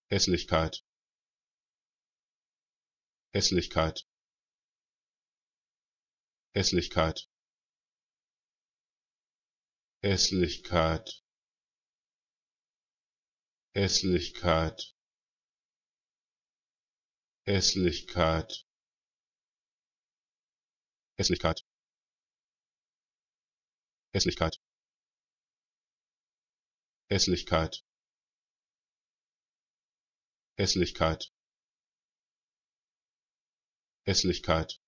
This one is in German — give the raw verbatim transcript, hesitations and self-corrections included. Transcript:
Hässlichkeit, Hässlichkeit, Hässlichkeit, Hässlichkeit, Hässlichkeit, Hässlichkeit, Hässlichkeit, Hässlichkeit, Hässlichkeit, Hässlichkeit, Hässlichkeit,